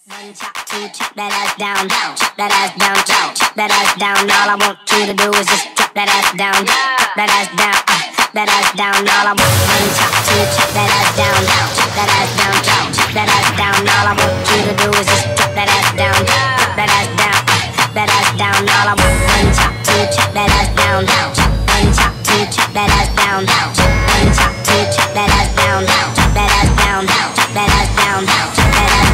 One chop, two chop that ass down, chop that ass down, chop that ass down. All I want you to do is just drop that ass down, drop that ass down, that ass down. All I want. One chop, two chop that ass down, chop that ass down, chop that ass down. All I want you to do is just drop that ass down, drop that ass down, that ass down. All I want. One chop, two chop that ass down, one chop, two chop that ass down, one chop, two chop that ass down, chop that ass down, chop that ass down, chop that ass.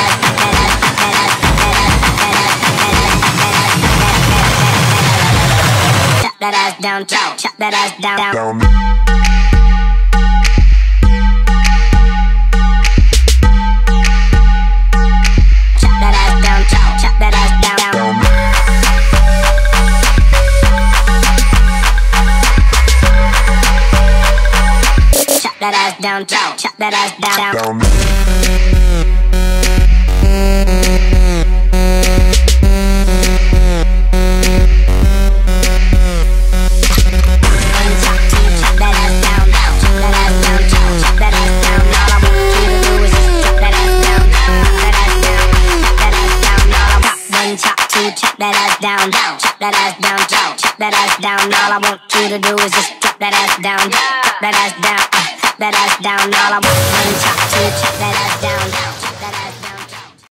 That ass down, chop that ass down, down. Chop that ass down, chop that ass down, down. Chop that ass down, chop that ass down, down. Chop that ass down, chop that ass down, chop that ass down. All I want you to do is just drop that ass down, drop that ass down, that ass down. All I want. One chop, two chop that ass down.